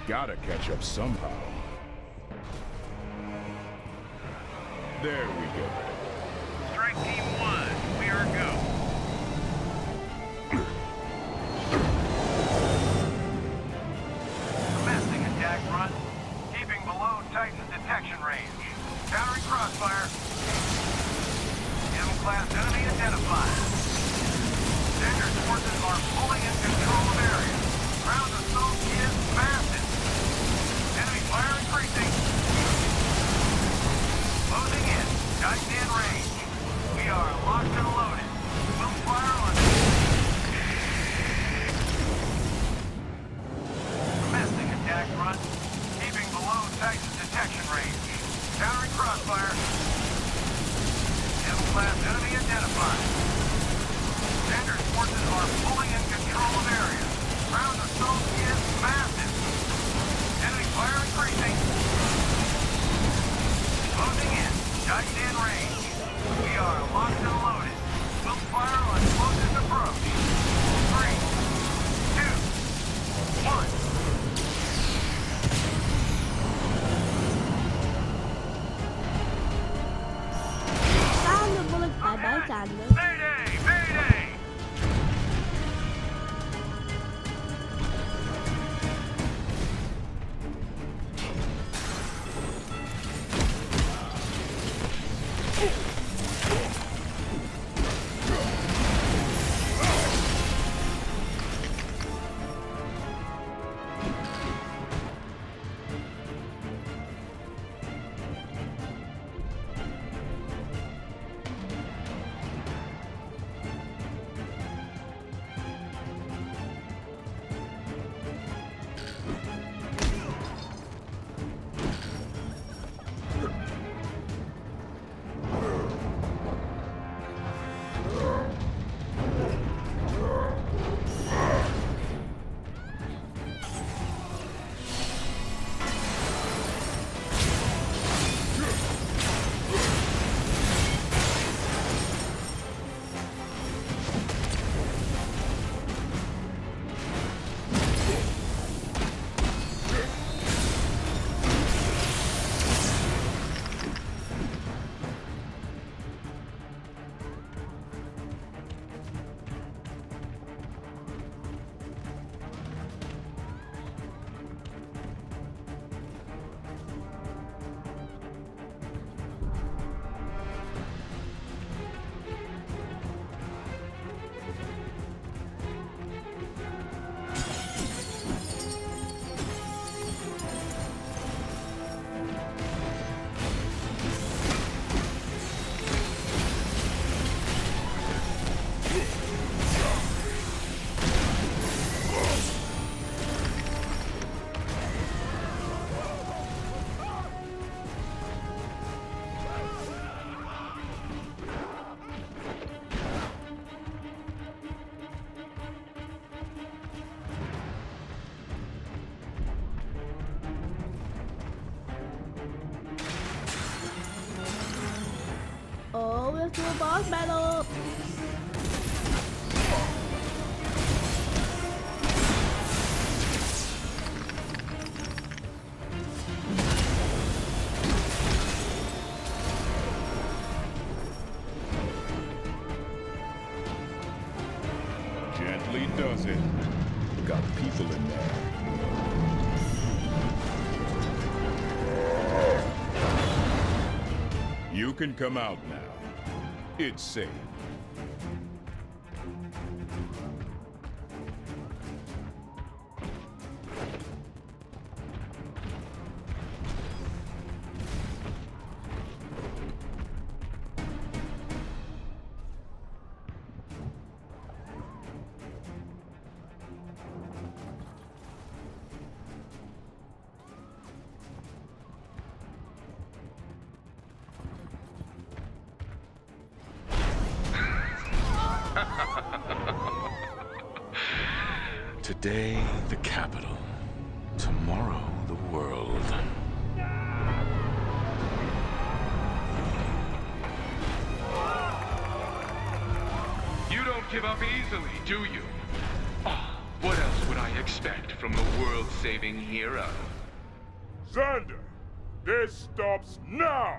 Gotta catch up somehow. There we go. Strike Team 1, we are go. Commencing attack run. Keeping below Titan's detection range. Countering crossfire. M-class enemy identified. Danger's forces are fully in control of area. Ground assault is massive. Enemy fire increasing. Closing in. Titan in range. We are locked and loaded. We'll fire on it. Commencing attack run. Keeping below Titan's detection range. Countering crossfire. M-class enemy identified. Danger's forces are fully in control of area. Ground assault is massive. Enemy fire increasing. Closing in. Titan in range. We are locked and loaded. We'll fire on closest approach. 3, 2, 1. Saan mo nagtabay saan? Mayday! Mayday! Oh, we'll do a boss battle. Gently does it. Got people in there. You can come out now. It's safe. Today, the capital. Tomorrow, the world. You don't give up easily, do you? Oh, What else would I expect from a world-saving hero? Xander, this stops now!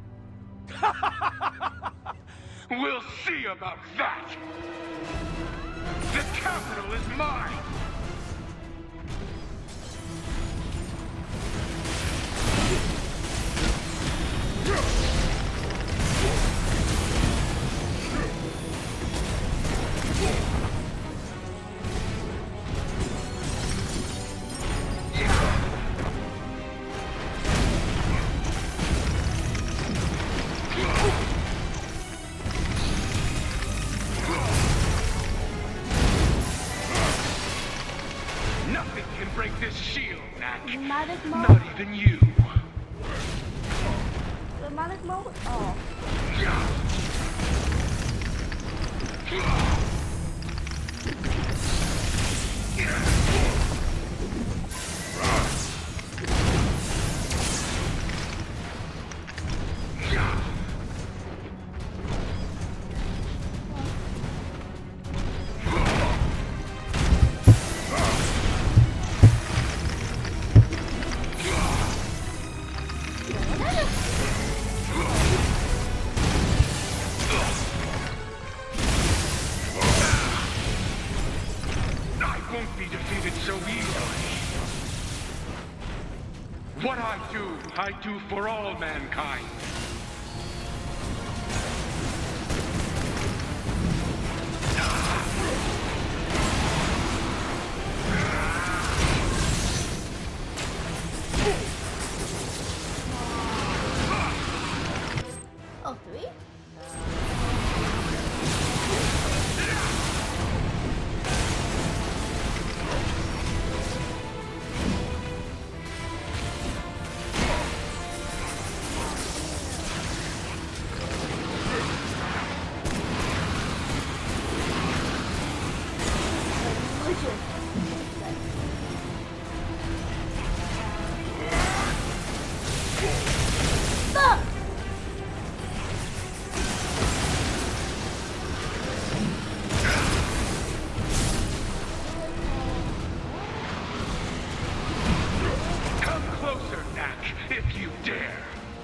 We'll see about that! The capital is mine! Nothing can break this shield, Knack. Dramatic mode. Not even you. Dramatic mode. Oh. I won't be defeated so easily. What I do for all mankind. Oh, 3? Stop! Come closer, Knack, if you dare.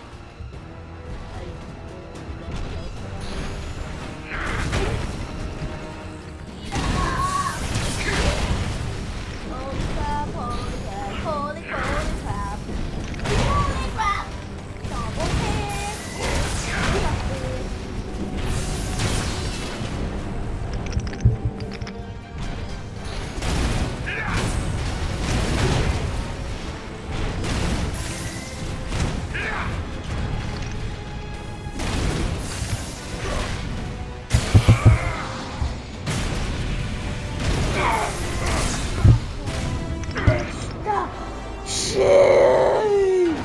Holy crap, holy crap, holy crap. Holy crap! Double hit! Stop! Shield!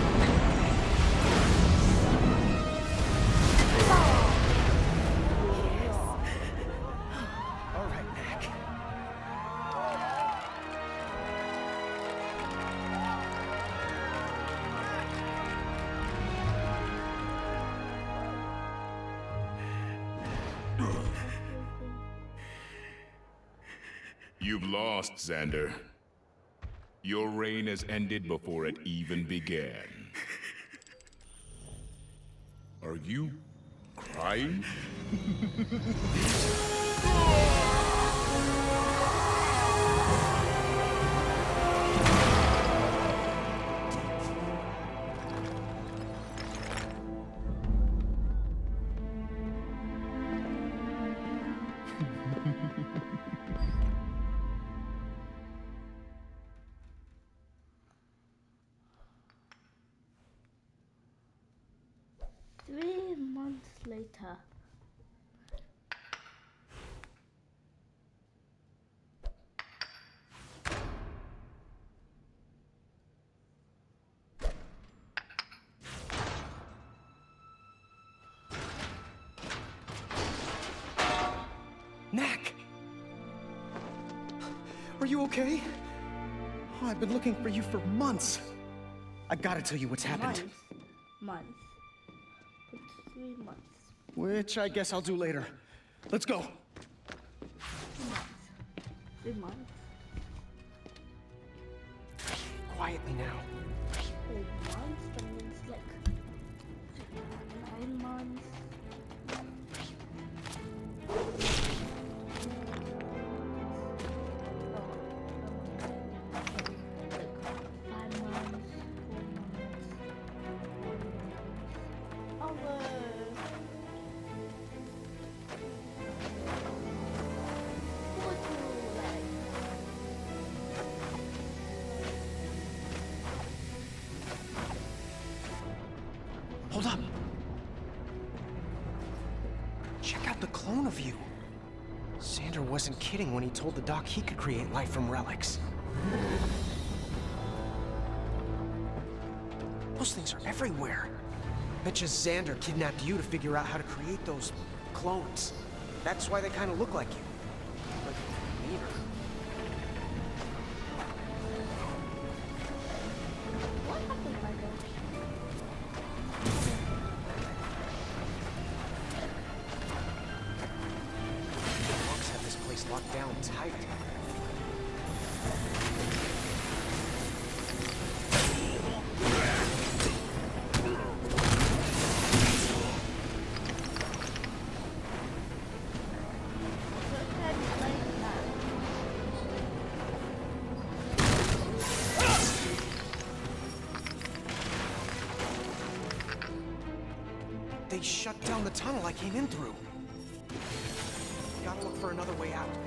All right, Knack. You've lost, Xander. Your reign has ended before it even began. Are you crying? Three months later. Knack! Are you okay? Oh, I've been looking for you for months. I gotta tell you what's happened. Months. But 3 months. Which I guess I'll do later. Let's go. 3 months. 3 months. quietly now. Oh, months? That means like 9 months. Hold up. Check out the clone of you. Xander wasn't kidding when he told the doc he could create life from relics. Those things are everywhere. Betcha Xander kidnapped you to figure out how to create those clones. That's why they kind of look like you. But meaner. What happened, Michael? Monks have this place locked down tight. They shut down the tunnel I came in through. Gotta look for another way out.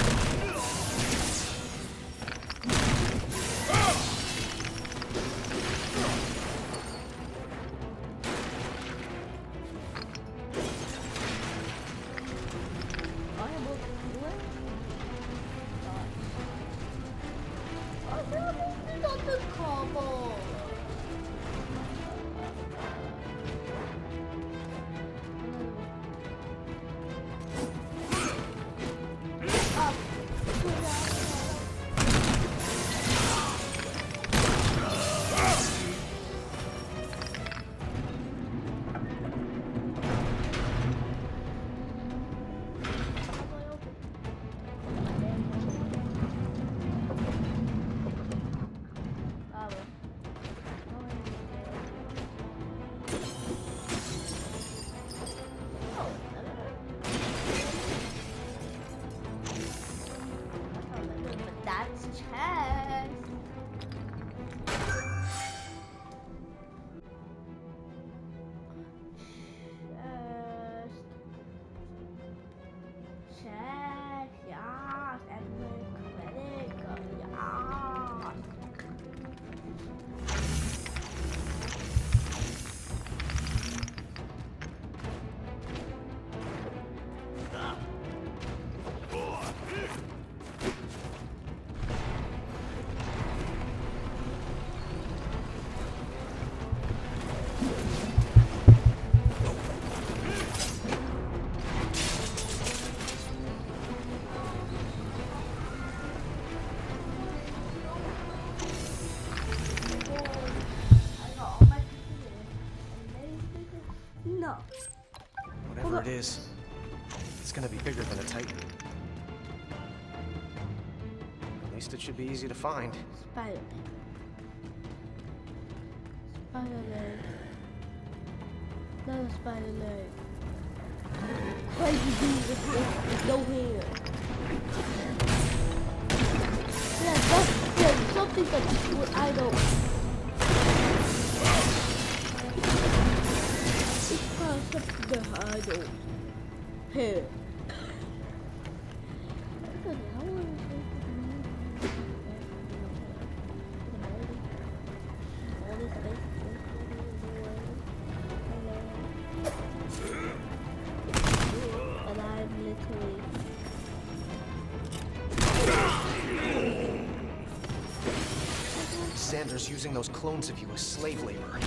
Whatever it is, it's gonna be bigger than a Titan. At least it should be easy to find. Spider-Man. Spider-Man. Another Spider-Man. Crazy dude with no hair. Yeah, something that I don't. The hurdle here. And I'm literally Xander's using those clones of you as slave labor.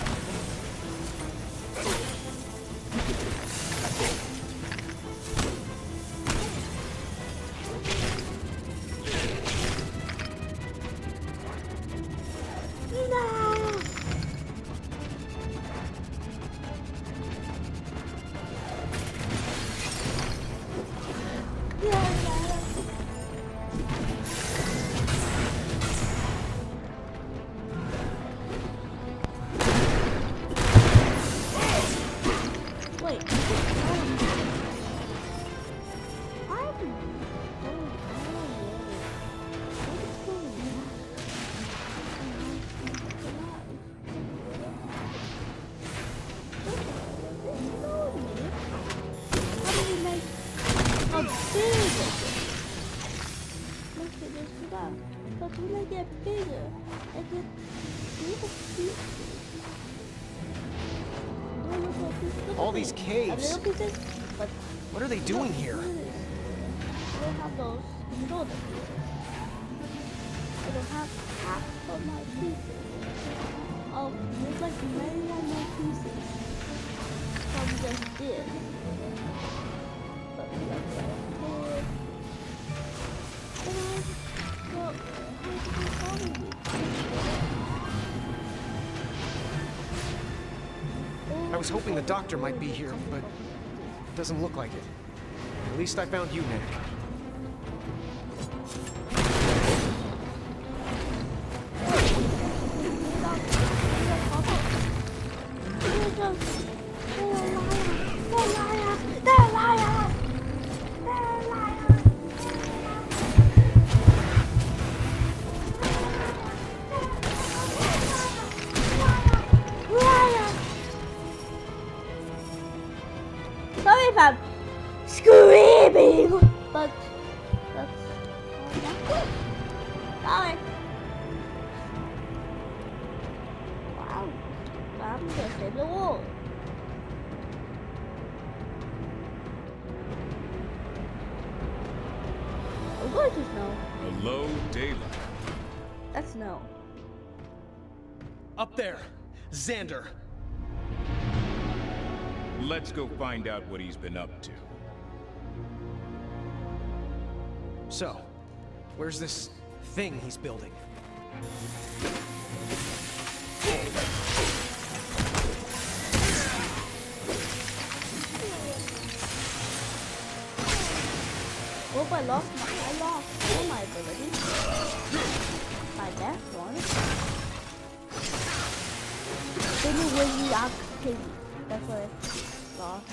But when I get bigger, I get little pieces. Do I look like this? Look All at these me. caves. Little pieces, but What are they doing here? I don't have those shoulders here. I don't have half of my pieces. Oh, there's like many more pieces from just this. But like right here. I was hoping the doctor might be here, but it doesn't look like it. At least I found you, Nick. Sorry if I'm screaming, but that's sorry. Wow, I'm just in the wall. I'm going to snow. Hello, daylight. That's snow. Up there, Xander. Let's go find out what he's been up to. So, where's this thing he's building? Hope I lost all my abilities. My best one. Then it was the activity. That's what I lost.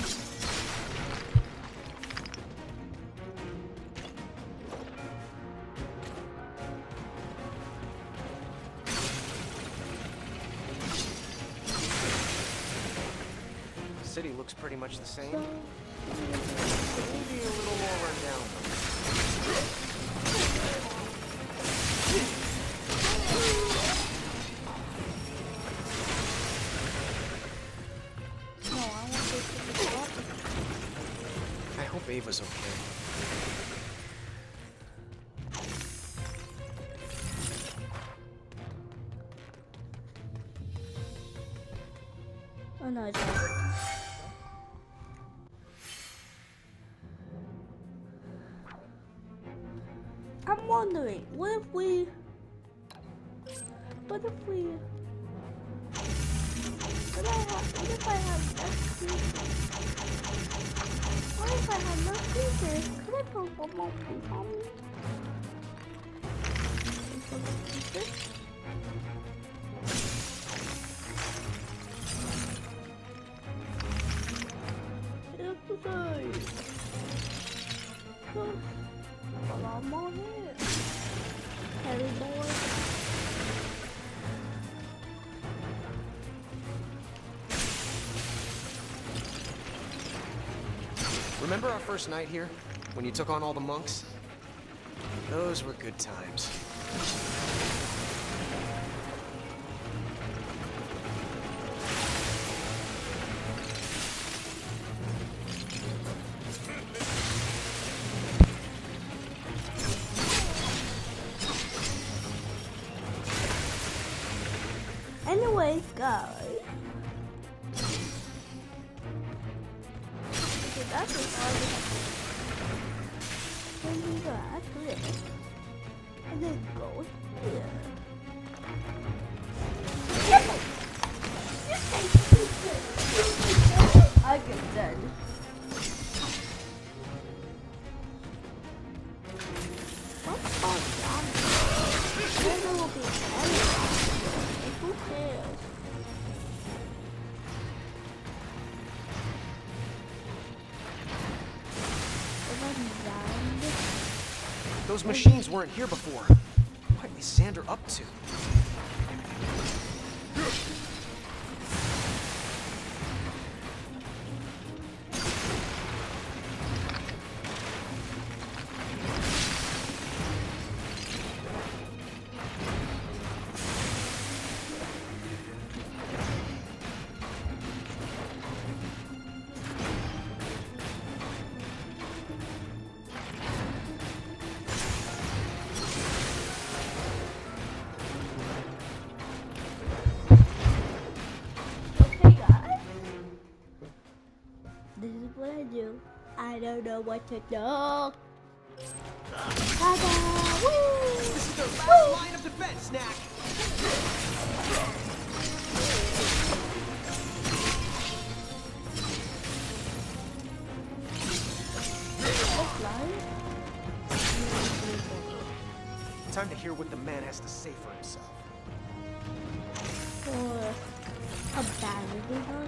The city looks pretty much the same. Maybe a little more run down. No, I want to take the top. I hope Ava's okay. Oh no, it's not. I'm wondering, what if we what if I have less pieces? What if I have less pieces? Could I put one more piece on me? Pieces? I'm on it. Harry boy. Remember our first night here? When you took on all the monks? Those were good times. Anyways, guys. Okay, that is all we have. Then we go back here. And then go here. I get dead. What's going on? Then there will be anyone. Who cares? If I'm down Those machines weren't here before. What is Xander up to? I don't know what to do. Ta-da! Woo! This is their last line of defense, Knack! Time to hear what the man has to say for himself. For a battery hug?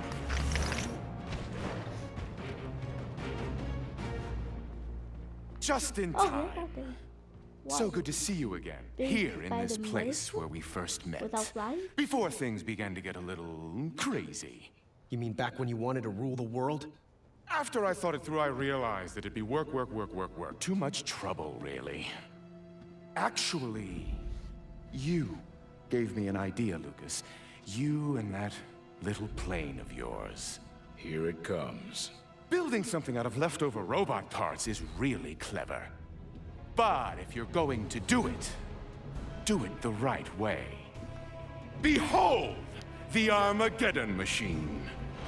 Just in Oh, time. okay. So good to see you again, Did here you in buy this the place medicine where we first met. without flying? Before things began to get a little crazy. You mean back when you wanted to rule the world? After I thought it through, I realized that it'd be work. Too much trouble, really. Actually, you gave me an idea, Lucas. You and that little plane of yours. Here it comes. Building something out of leftover robot parts is really clever. But if you're going to do it the right way. Behold, the Armageddon machine.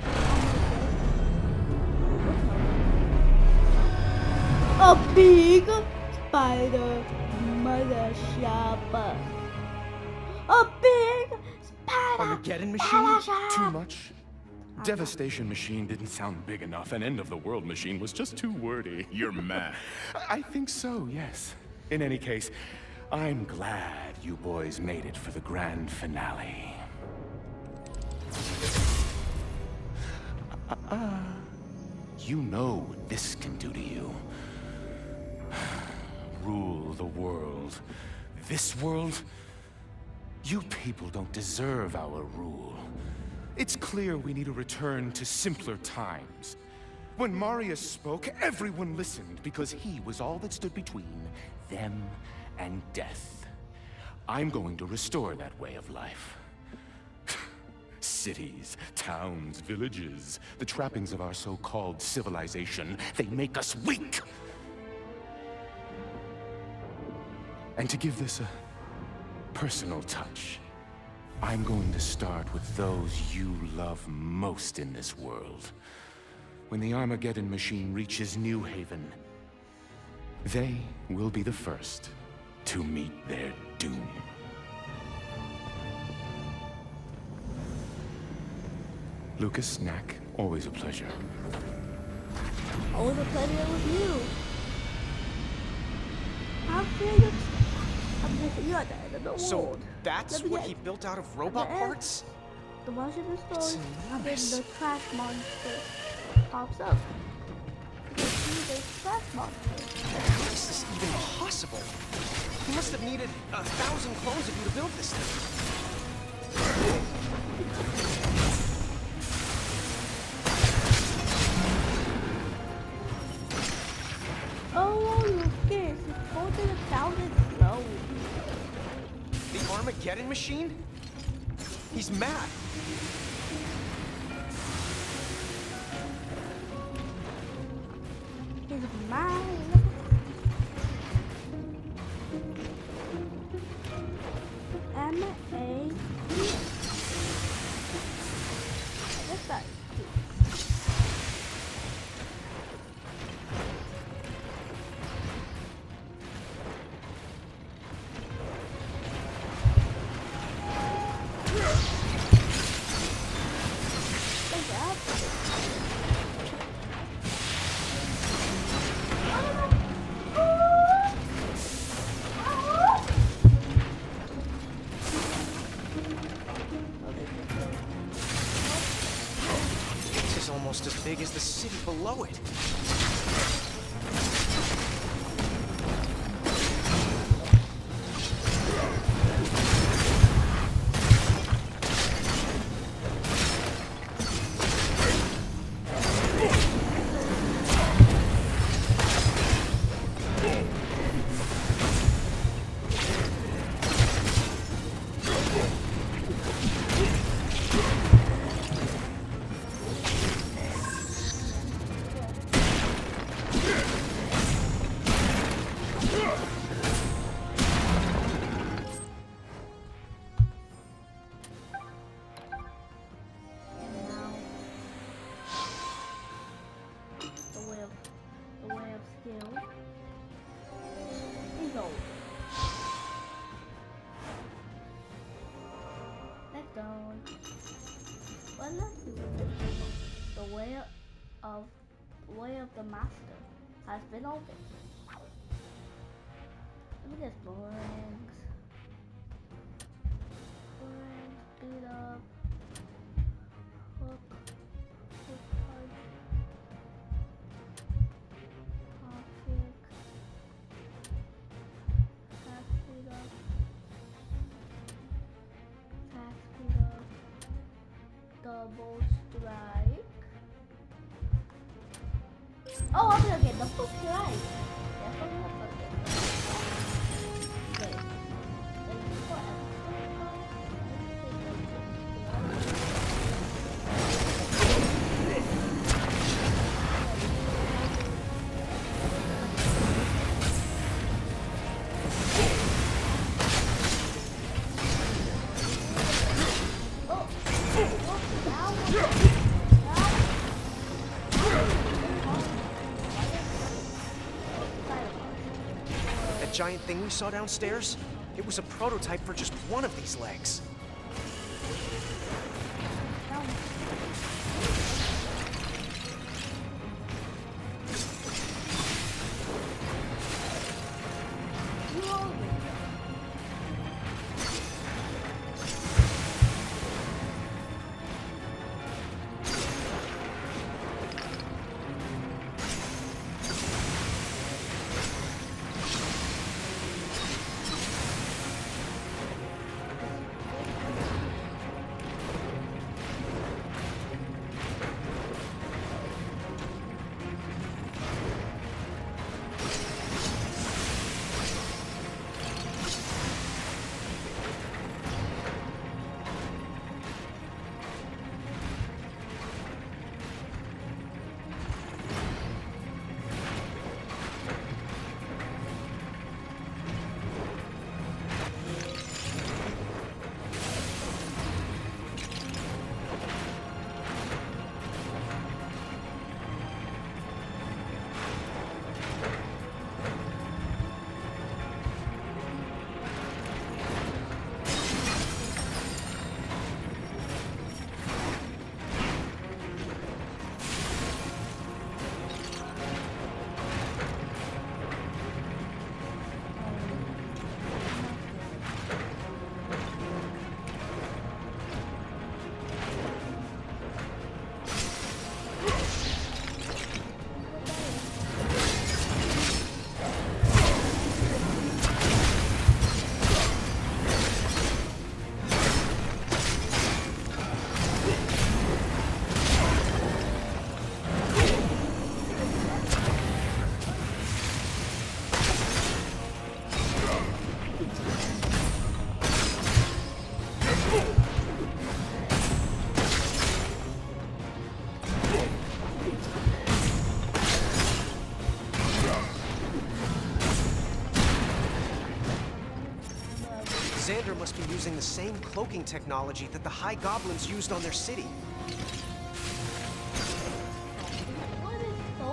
A big spider mothership. A big spider Armageddon machine? mothership. Too much? Devastation machine didn't sound big enough. An end of the world machine was just too wordy. You're mad. I think so, yes. In any case, I'm glad you boys made it for the grand finale. You know what this can do to you. Rule the world. This world? You people don't deserve our rule. It's clear we need to return to simpler times. When Marius spoke, everyone listened because he was all that stood between them and death. I'm going to restore that way of life. Cities, towns, villages, the trappings of our so-called civilization, they make us weak. And to give this a personal touch, I'm going to start with those you love most in this world. When the Armageddon machine reaches New Haven, they will be the first to meet their doom. Lucas, Knack, always a pleasure. Always a pleasure with you. How can you? You are the end of the world. So that's Let me what guess. he built out of robot The end. parts? The Washington Stone, and then enormous. the trash monster pops up. You see the trash monster. How is this even possible? He must have needed 1,000 clones of you to build this thing. Oh, look this. It's more than 1,000 clones. The Armageddon machine? He's mad. He's mine. M-A-E. What's that? This is almost as big as the city below it. What else is this? The way of the master has been opened. Let me get boomerangs. Boomerangs, beat up. Hook. Hook punch. Hop kick. Tap speed up. Tap speed up. Double strike. Oh, I'm gonna get double strike. Definitely gonna get double strike. Wait. There's before That giant thing we saw downstairs? It was a prototype for just one of these legs. Xander must be using the same cloaking technology that the High Goblins used on their city. what is so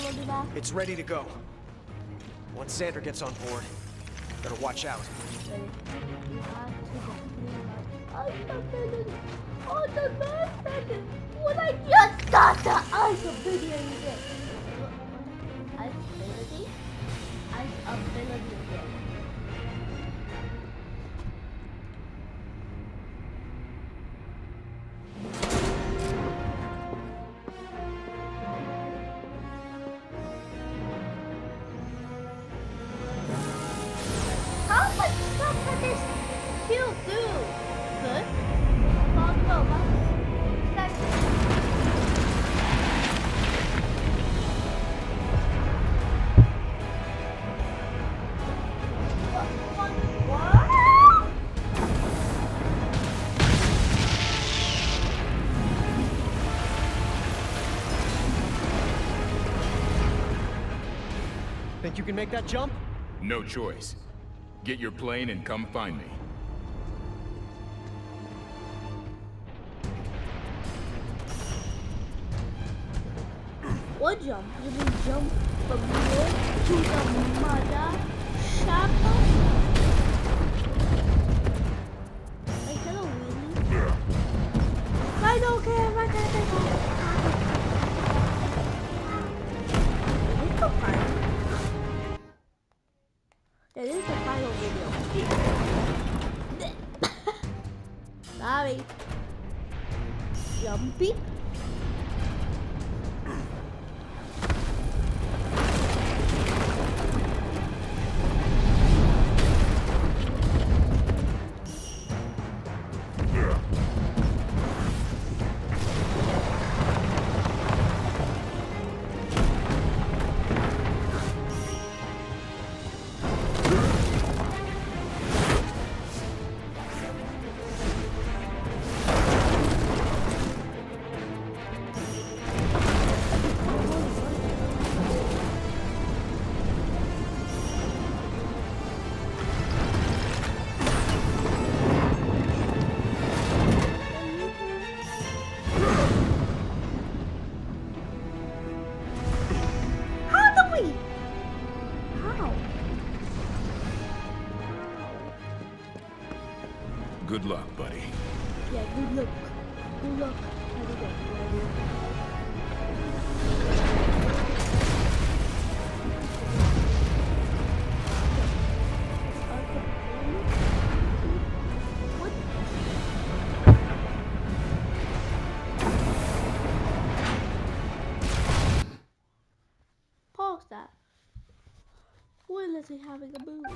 I'll be back. It's ready to go. Once Xander gets on board, better watch out. Ready. You have to get me on the last second when I just got the ice ability again. Ice ability? Ice ability again. How much stuff can this shield do? Good. Think you can make that jump? No choice. Get your plane and come find me. What jump? You mean jump from here to the mother shopper? Like, hello, really? I don't care. I can't take off. Is this the final? Yeah, this is the final video. Sorry. Jumpy. Good luck, buddy. Yeah, good luck. Good luck. What? Pause that. When is he having a boo?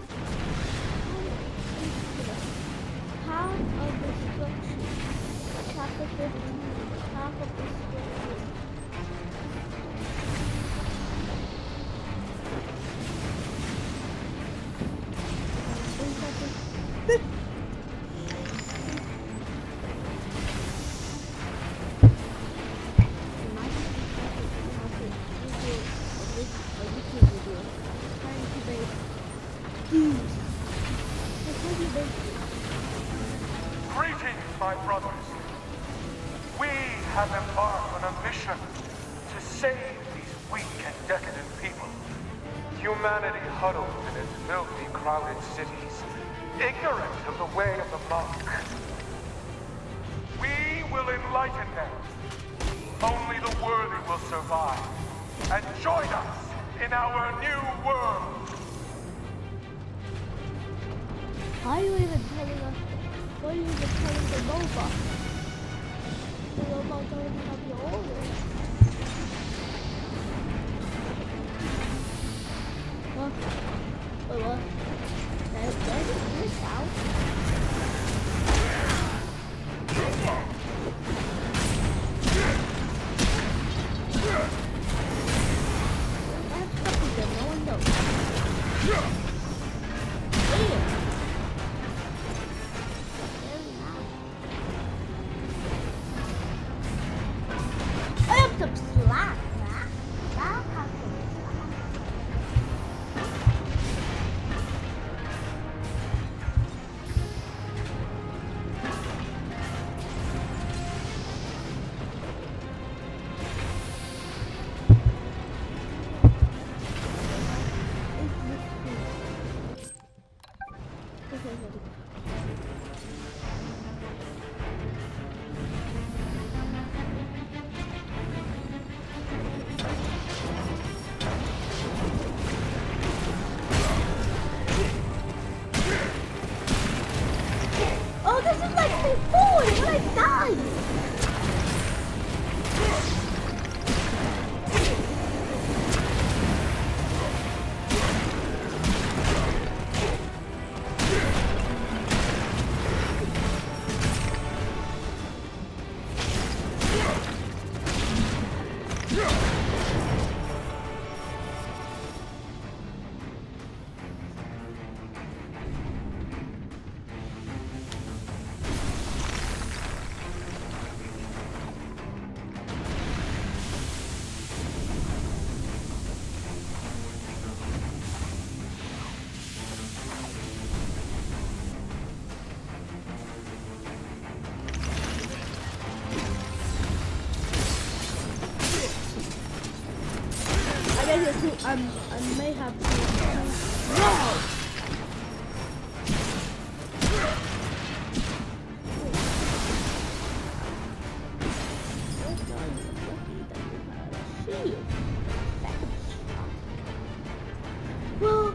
Half of destruction. Chapter 15. Half of destruction. Greetings, my brothers. We have embarked on a mission to save these weak and decadent people. Humanity huddled in its filthy, crowded cities, ignorant of the way of the monk. We will enlighten them. Only the worthy will survive and join us in our new world. Why are you even telling us? Why are you even telling the robot? The robot doesn't have your order. What? Wait, what? There's this out. That's something that no one knows. Damn. I have some slack, man. I have some slack. Oh, this is like before when I died. I may have to. No! Well,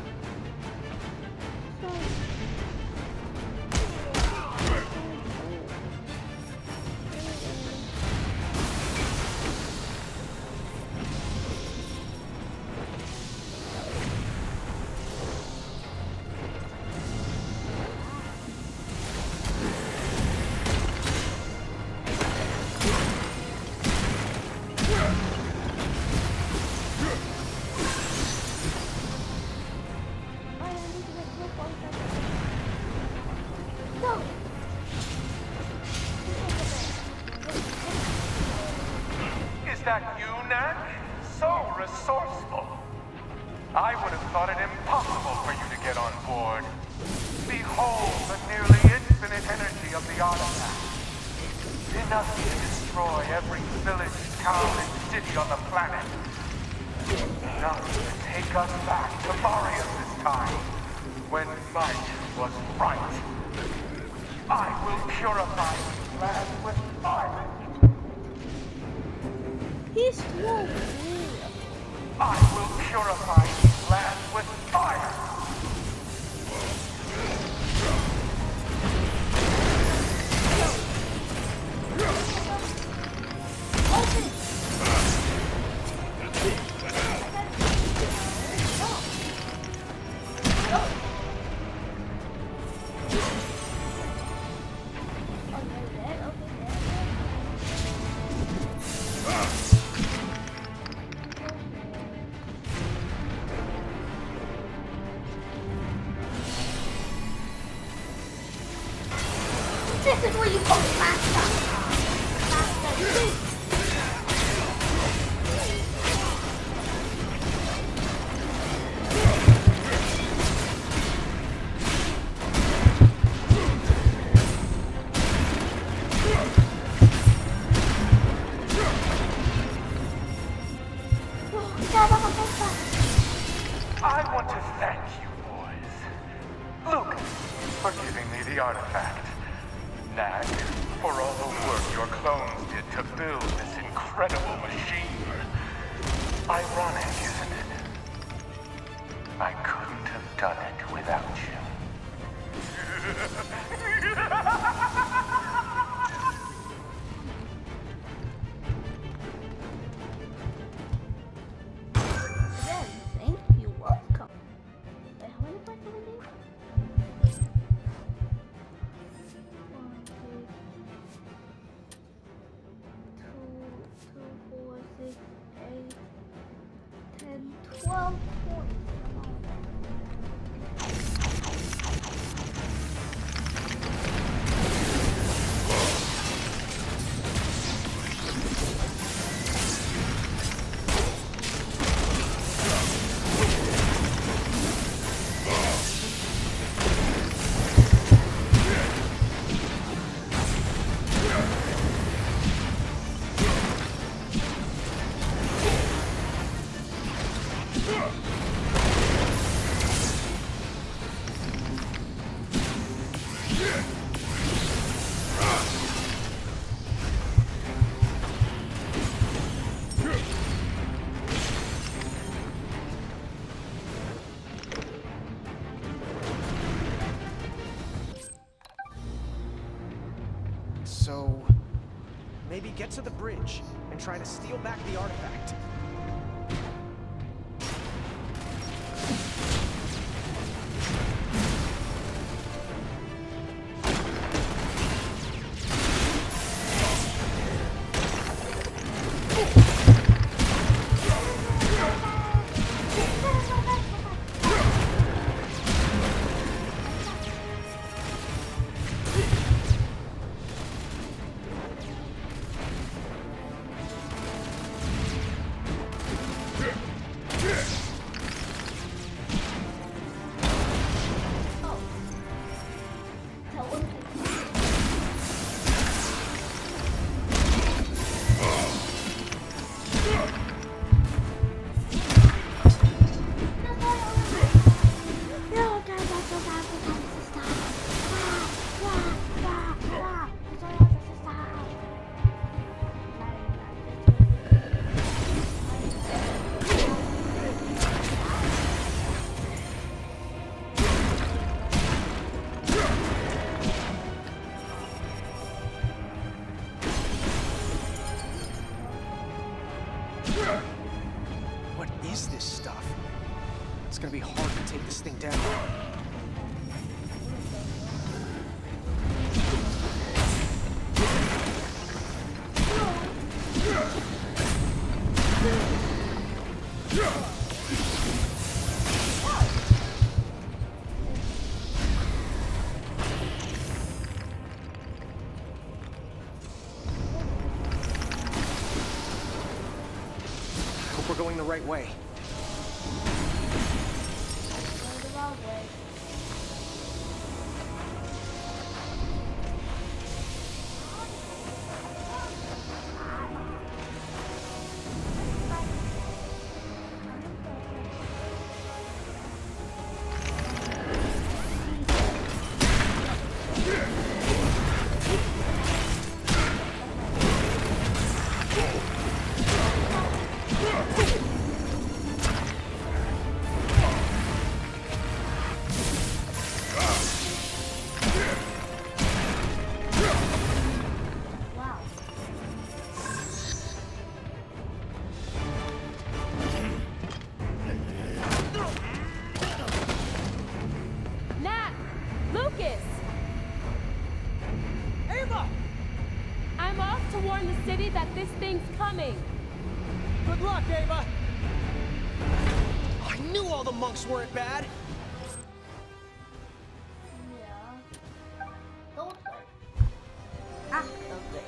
Is that you, Knack? So resourceful. I would have thought it impossible for you to get on board. Behold the nearly infinite energy of the artifact. Enough to destroy every village, town, and city on the planet. Enough to take us back to Marius this time, when might was right. I will purify this land with fire. he's too I will purify this land with fire. This is where you go faster. I want to thank you, boys. Lucas, for giving me the artifact. Knack, for all the work your clones did to build this incredible machine. Ironic, isn't it? I couldn't have done it without you. Thank you, welcome. Wait, how many parts do we need? 1, 2, 4, 6, 8, 10, 12 points. Ugh! So... maybe get to the bridge and try to steal back the artifact. What is this stuff? It's gonna be hard to take this thing down. Hope we're going the right way. the wrong way. That this thing's coming. Good luck, Ava! I knew all the monks weren't bad! Yeah. Don't worry. Activate.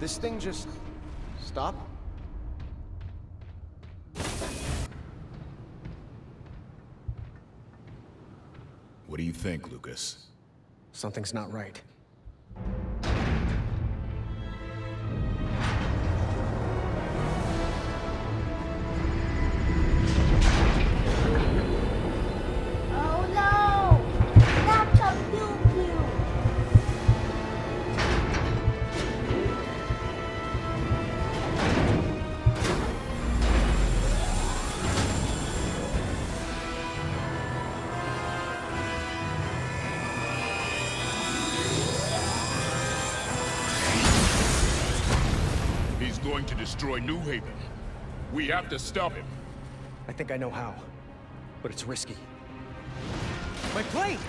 this thing just stop? What do you think, Lucas? Something's not right. Oh no! That's a pew-pew! He's going to destroy New Haven. We have to stop him. I think I know how, but it's risky. My plane!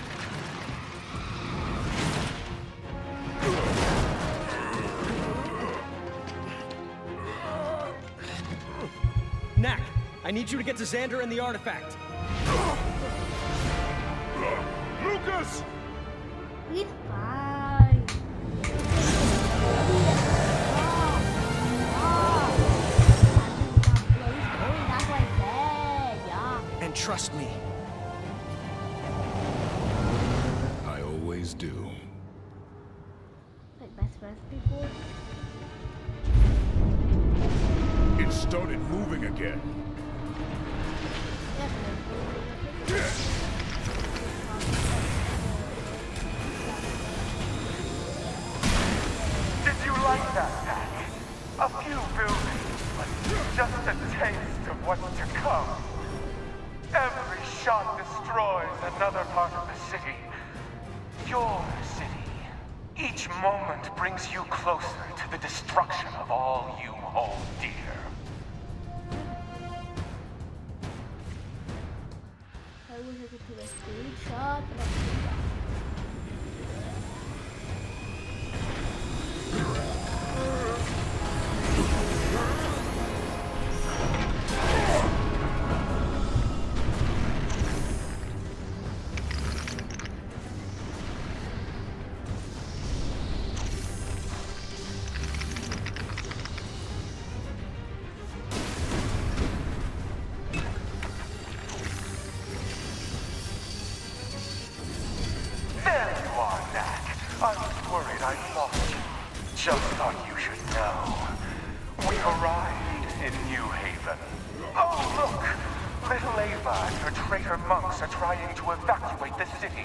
Knack, I need you to get to Xander and the artifact. Lucas! He's fine. And trust me, I always do. Like best friends before. It started moving again. Did you like that, Jack? A few buildings, but just a taste of what's to come. Every shot destroys another part of the city. Your city. Each moment brings you closer to the destruction of all you hold dear. I wish I could do a screenshot. There you are, Knack. I was worried I'd lost you. Just thought you should know. We've arrived in New Haven. Oh, look! Little Ava and her traitor monks are trying to evacuate the city.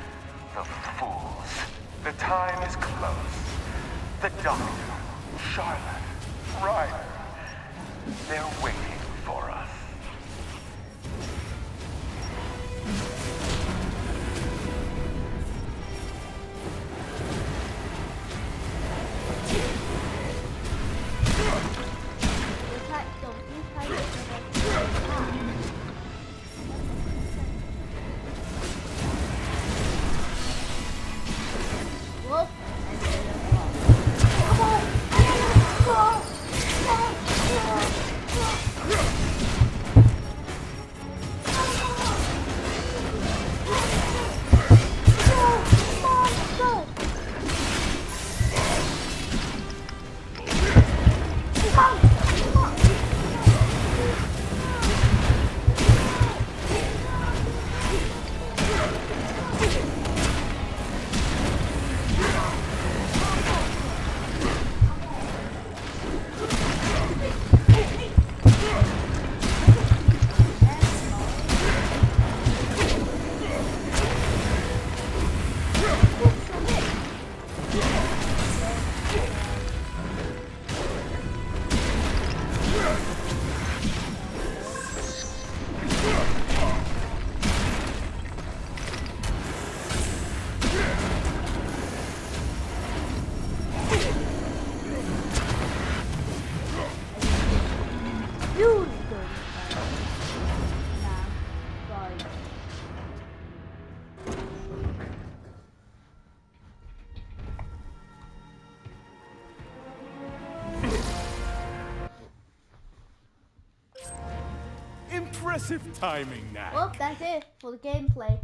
The fools. The time is close. The Doctor, Charlotte, Ryder, they're waiting for us. Impressive timing, Knack. Well, that's it for the gameplay.